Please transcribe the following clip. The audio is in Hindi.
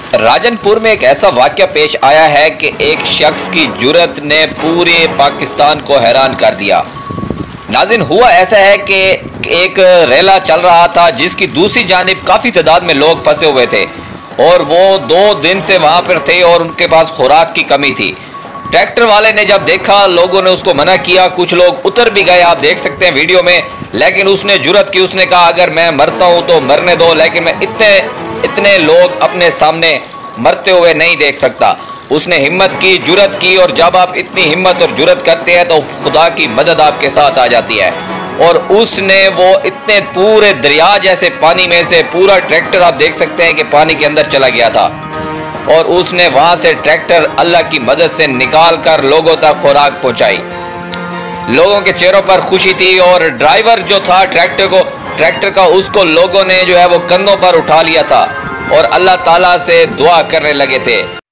राजनपुर में एक ऐसा वाकया पेश आया है कि एक शख्स की जुर्रत ने पूरे पाकिस्तान को हैरान कर दिया। नाज़रीन, हुआ ऐसा है कि एक रेला चल रहा था जिसकी दूसरी जानिब काफ़ी तादाद में लोग फंसे हुए थे और वो 2 दिन से वहाँ पर थे और उनके पास खुराक की कमी थी। ट्रैक्टर वाले ने जब देखा, लोगों ने उसको मना किया, कुछ लोग उतर भी गए, आप देख सकते हैं वीडियो में, लेकिन उसने जुर्रत की, उसने कहा अगर मैं मरता हूँ तो मरने दो, लेकिन मैं इतने लोग अपने सामने मरते हुए नहीं देख सकता। उसने हिम्मत की, जुर्रत की, और जब आप इतनी हिम्मत और जुर्रत करते हैं तो खुदा की मदद आपके साथ आ जाती है। और उसने वो इतने पूरे दरिया जैसे पानी में से पूरा ट्रैक्टर, आप देख सकते हैं कि पानी के अंदर चला गया था, और उसने वहां से ट्रैक्टर अल्लाह की मदद से निकाल कर लोगों तक खुराक पहुंचाई। लोगों के चेहरों पर खुशी थी और ड्राइवर जो था ट्रैक्टर का, उसको लोगों ने जो है वो कंधों पर उठा लिया था और अल्लाह ताला से दुआ करने लगे थे।